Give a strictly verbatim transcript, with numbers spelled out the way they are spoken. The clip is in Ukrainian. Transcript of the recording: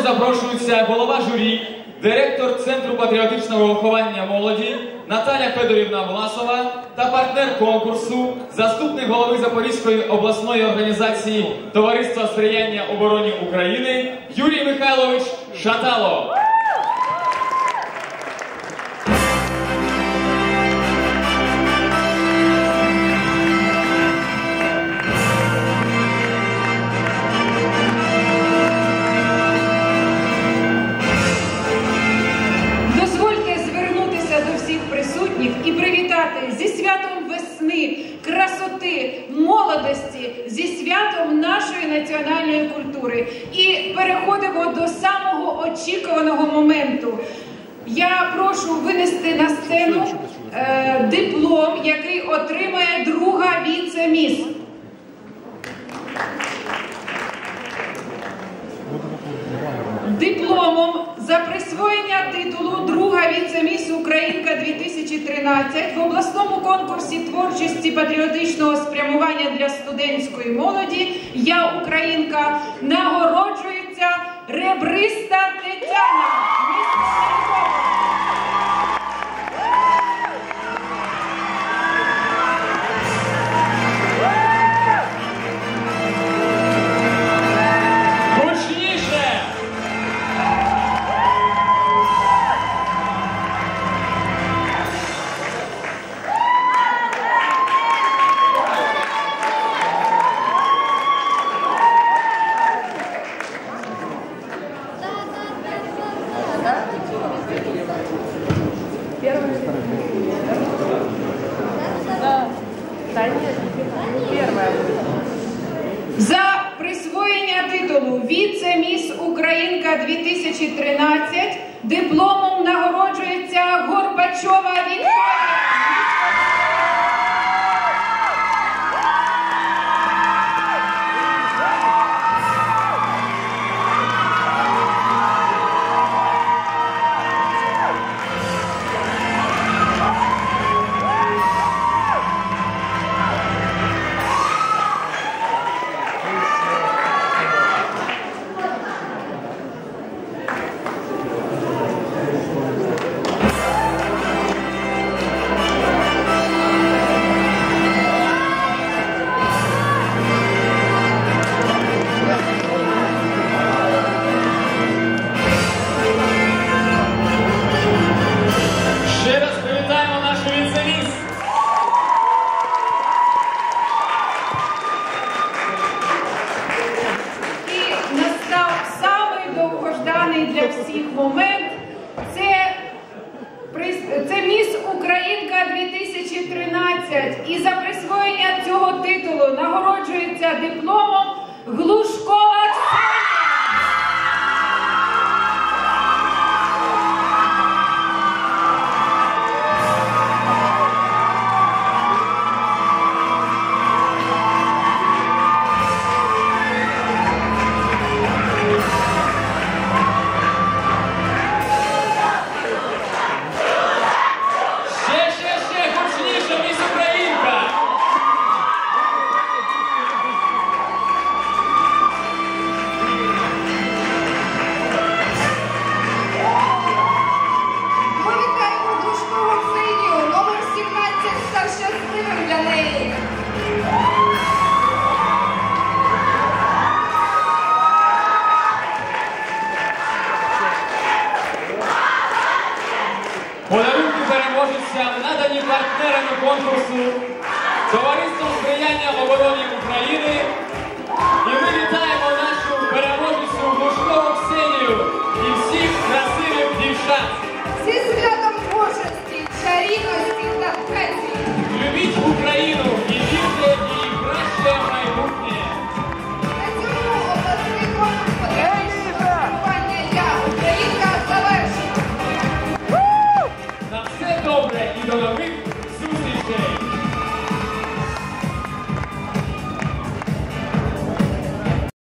запрошується голова журі, директор Центру патріотичного виховання молоді Наталя Федорівна Власова та партнер конкурсу, заступник голови Запорізької обласної організації Товариства сприяння обороні України Юрій Михайлович Шатало. І привітати зі святом весни, красоти, молодості, зі святом нашої національної культури. І переходимо до самого очікуваного моменту. Я прошу винести на сцену е, диплом, який отримає друга віце-міс. Дипломом за присвоєння титулу «Друга віце-міс Українка дві тисячі тринадцять» в обласному конкурсі творчості патріотичного спрямування для студентської молоді «Я Українка» нагороджується Ребриста Тетяна. За присвоєння титулу «Віце-міс Українка дві тисячі тринадцять» дипломом нагороджується Горбачова Вікторія. Для всіх момент це, це міс Українка дві тисячі тринадцять, і за присвоєння цього титулу нагороджується дипломом Глушкова Ксенія. Подарунки переможцям надані партнерами конкурсу Товариством сприяння оборони